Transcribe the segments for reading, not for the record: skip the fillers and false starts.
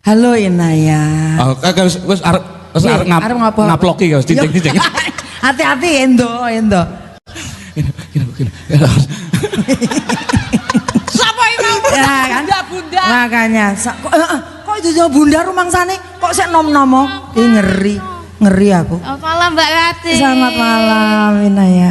Halo Inaya. Oh, wis arep ngaploki guys, cincin. Hati-hati Endo. Siapa itu? Ya kan? Bunda. Makanya kok itu bunda rumangsane kok sik nom-nomo. Ngeri aku. Selamat malam Mbak Rati. Selamat malam Inaya.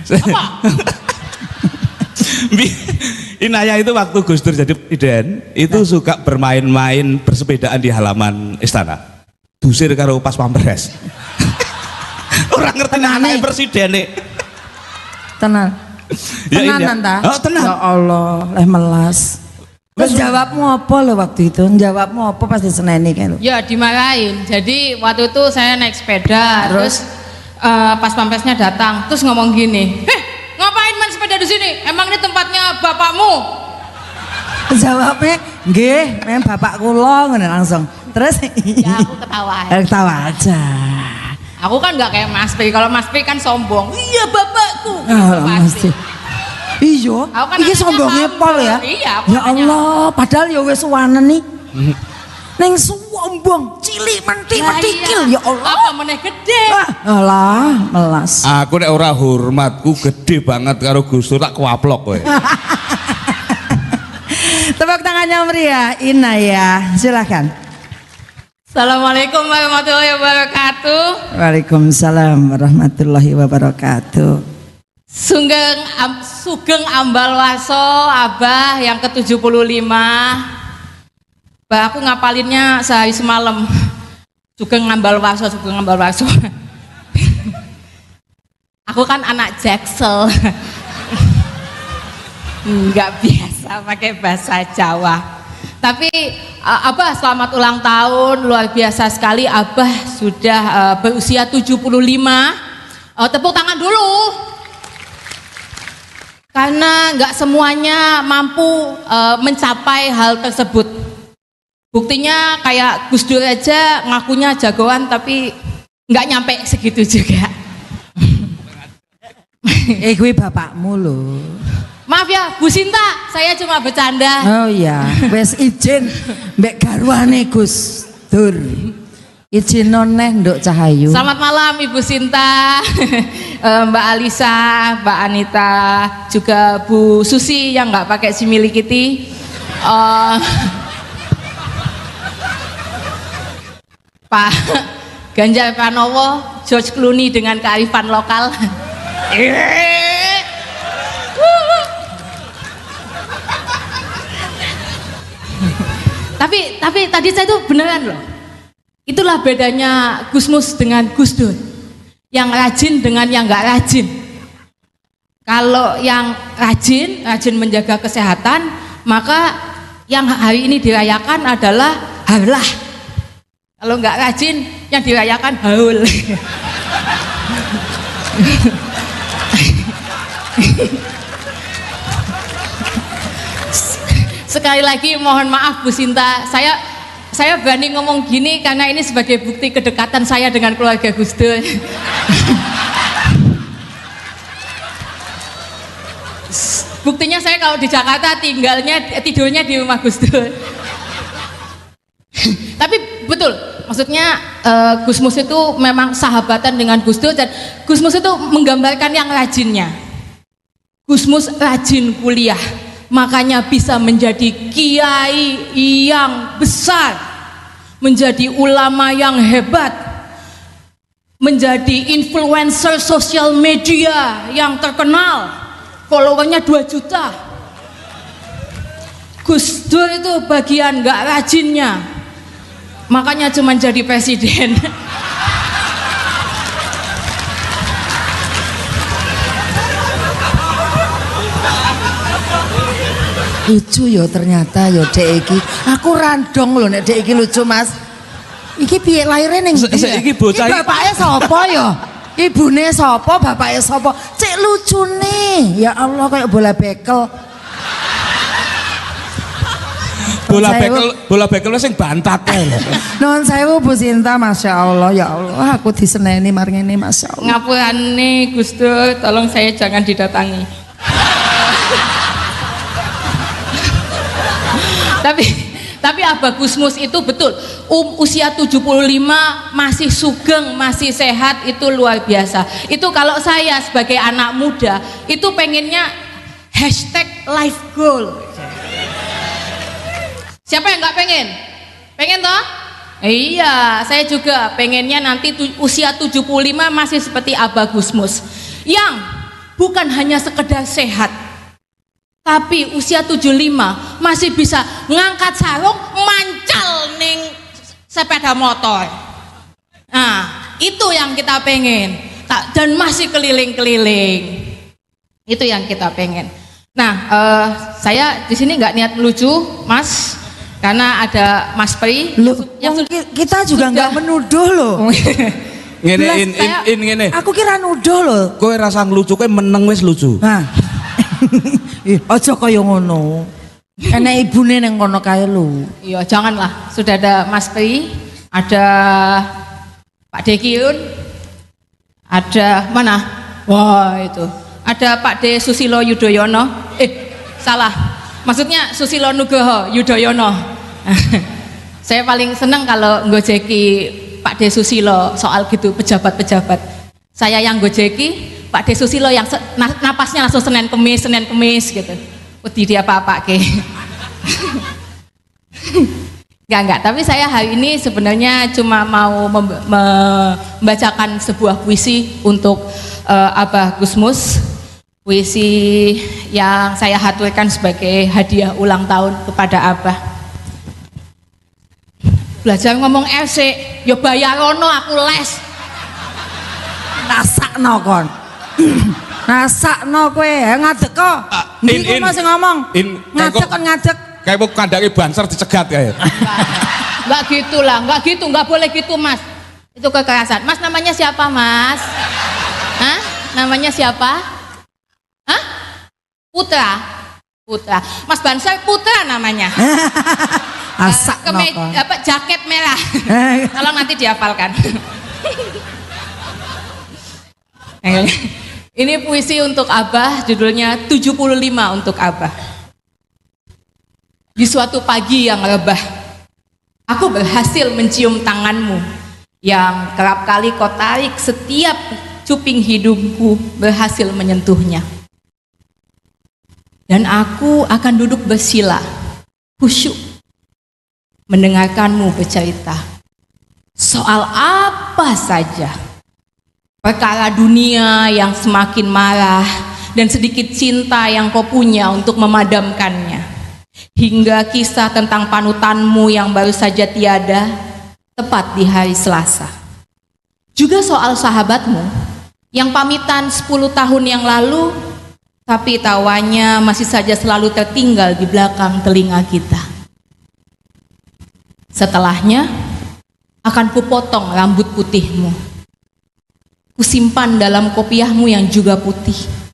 Inaya itu waktu Gus Dur jadi presiden itu suka bermain-main bersepedaan di halaman istana. Dusir karo pas pampres. Orang ngerti anaknya presiden nih. Tenan. Tenanan ta? Oh, tenan. Ya Allah, leh melas. Terus jawabmu apa lo waktu itu? Jawabmu apa pas diseneni kan lo? Ya dimarahin. Jadi waktu itu saya naik sepeda, terus pas pampresnya datang, terus ngomong gini, ngapain main sepeda di sini? Emang ini tempatnya bapakmu? Jawabnya, nggih, memang bapak kula ngono langsung. Terus Ya aku ketawa. Ketawa aja. Aku kan nggak kayak Mas Pri. Kalau Mas Pri kan sombong. Iya bapakku. Mesti. Iya, Aku kan iki anaknya sombongnya Pak. pol ya. Iya, aku Ya anaknya Allah, padahal ya wis suwanen nih. Neng sombong, cilik mentikil ya Allah. Apa meneh gede? Alah, melas. Aku nek ora hormatku gede banget karo Gus Dur tak kuaplok kowe. Tepuk tangannya meriah, Inaya. Silakan. Assalamualaikum warahmatullahi wabarakatuh. Waalaikumsalam warahmatullahi wabarakatuh. Sugeng Ambal Waso Abah yang ke-75. Bah aku ngapalinnya sehari semalam. Sugeng Ambal Waso. Aku kan anak Jaksel. Nggak biasa pakai bahasa Jawa. Tapi Abah selamat ulang tahun, luar biasa sekali. Abah sudah berusia 75. Tepuk tangan dulu. Karena nggak semuanya mampu mencapai hal tersebut. Buktinya kayak Gus Dur aja ngakunya jagoan tapi nggak nyampe segitu juga. Gue bapakmu loh. Maaf ya Bu Sinta, saya cuma bercanda. Oh iya, wes izin mbek garwane Gus Dur. Izin noneh Nduk Cahayu. Selamat malam Ibu Sinta, Mbak Alisa, Mbak Anita, juga Bu Susi yang nggak pakai similikiti. Pak Ganjar Pranowo, George Clooney dengan kearifan lokal. Tapi tadi saya itu beneran loh. Itulah bedanya Gusmus dengan Gus Dur. Yang rajin dengan yang nggak rajin. Kalau yang rajin menjaga kesehatan, maka yang hari ini dirayakan adalah harlah. Kalau nggak rajin, yang dirayakan haul. Sekali lagi mohon maaf Bu Sinta, saya berani ngomong gini karena ini sebagai bukti kedekatan saya dengan keluarga Gus Dur. Buktinya saya kalau di Jakarta tidurnya di rumah Gus Dur. Tapi betul, maksudnya Gusmus itu memang sahabatan dengan Gus Dur dan Gusmus itu menggambarkan yang rajinnya. Gusmus rajin kuliah, makanya bisa menjadi kiai yang besar, menjadi ulama yang hebat, menjadi influencer sosial media yang terkenal, followernya 2 juta. Gus Dur itu bagian gak rajinnya, makanya cuma jadi presiden. Lucu yo ternyata yo dek iki. Aku randong lho nek dek iki lucu Mas. Iki piye laire ning ndi? Iki bocah iki bapake sapa yo? Ibune sapa, bapake sapa? Cek lucune. Ya Allah kayak bola bekel. Bola bekel sing bantat kae. Nuwun sewu Bu Sinta, Masya Allah, ya Allah aku diseneni mar ngene Masya Allah. Ngapurane Gus Dur, tolong saya jangan didatangi. Tapi Abah Gusmus itu betul, usia 75 masih sugeng, masih sehat, itu luar biasa. Itu kalau saya sebagai anak muda itu pengennya #life goal. Siapa yang nggak pengen? Pengen toh? Iya, saya juga pengennya nanti usia 75 masih seperti Abah Gusmus, yang bukan hanya sekedar sehat, tapi usia 75 masih bisa ngangkat sarung, mancal ning sepeda motor. Nah, itu yang kita pengen. Dan masih keliling-keliling. Itu yang kita pengen. Nah, saya di sini nggak niat lucu, Mas. Karena ada Mas Pri yang kita juga nggak menuduh loh. Ngene ngene. Aku kira nuduh loh. Kowe rasa ngelucu, kowe meneng wis lucu. Nah. Aja kaya ngono. Enek ibune ning kono kae lho. Iya, janganlah. Sudah ada Mas Pri, ada Pak Dekiun, ada mana? Wah, itu. Ada Pak De Susilo Yudhoyono. Salah. Maksudnya Susilo Nugroho Yudhoyono. Saya paling seneng kalau ngojeki Pak De Susilo soal gitu, pejabat-pejabat. Saya yang gojeki, Pak De Susilo yang napasnya langsung Senin Kemis gitu. Wedi dia apa-apa ke. Enggak, tapi saya hari ini sebenarnya cuma mau membacakan sebuah puisi untuk Abah Gusmus. Puisi yang saya haturkan sebagai hadiah ulang tahun kepada Abah. Belajar ngomong RC, yo bayarono aku les. Nasakno kon. Nasakno kowe, ngadeg kok. Iki masih ngomong. Ngadeg kon ngadeg. Kayak mau kandake banser dicegat kayak. Enggak gitulah, enggak gitu, enggak boleh gitu, Mas. Itu kekerasan. Mas namanya siapa, Mas? Hah? Namanya siapa? Hah? Putra. Mas Banser Putra namanya. Asak jaket merah. Tolong nanti dihafalkan. Ini puisi untuk Abah, judulnya 75 untuk Abah. Di suatu pagi yang rebah, aku berhasil mencium tanganmu yang kerap kali kau tarik, setiap cuping hidungku berhasil menyentuhnya. Dan aku akan duduk bersila, khusyuk, mendengarkanmu bercerita soal apa saja. Perkara dunia yang semakin marah dan sedikit cinta yang kau punya untuk memadamkannya. Hingga kisah tentang panutanmu yang baru saja tiada tepat di hari Selasa. Juga soal sahabatmu yang pamitan 10 tahun yang lalu, tapi tawanya masih saja selalu tertinggal di belakang telinga kita. Setelahnya akan kupotong rambut putihmu. Kusimpan dalam kopiahmu yang juga putih.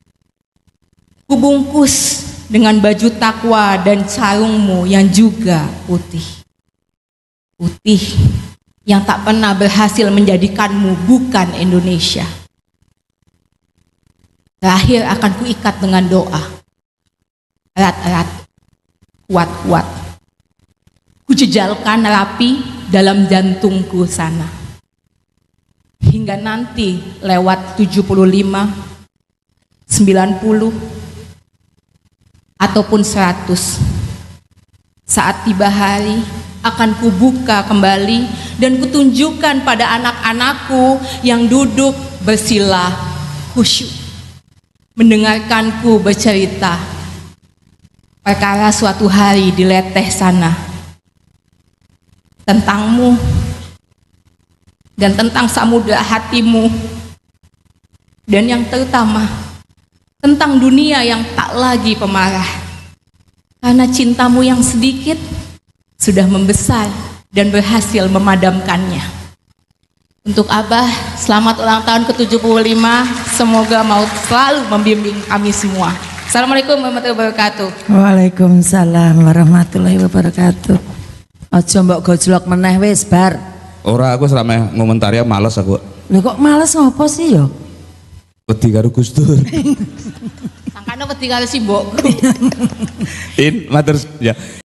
Kubungkus dengan baju takwa dan sarungmu yang juga putih. Putih yang tak pernah berhasil menjadikanmu bukan Indonesia. Terakhir akan kuikat dengan doa. Erat-erat, kuat-kuat. Kujejalkan rapi dalam jantungku sana. Hingga nanti lewat 75, 90, ataupun 100. Saat tiba hari, akan kubuka kembali dan kutunjukkan pada anak-anakku yang duduk bersila khusyuk, mendengarkanku bercerita perkara suatu hari di leteh sana, tentangmu dan tentang samudra hatimu, dan yang terutama tentang dunia yang tak lagi pemarah, karena cintamu yang sedikit sudah membesar dan berhasil memadamkannya. Untuk Abah, selamat ulang tahun ke-75, semoga maut selalu membimbing kami semua. Assalamualaikum warahmatullahi wabarakatuh. Waalaikumsalam warahmatullahi wabarakatuh. Aja mbok gojlok meneh wis bar. Ora, aku serame ngomentari males aku. Lho kok males ngopo sih ya? Wedi karo Gus Dur. Sangkane wedi karo si mbokku. Matur ya.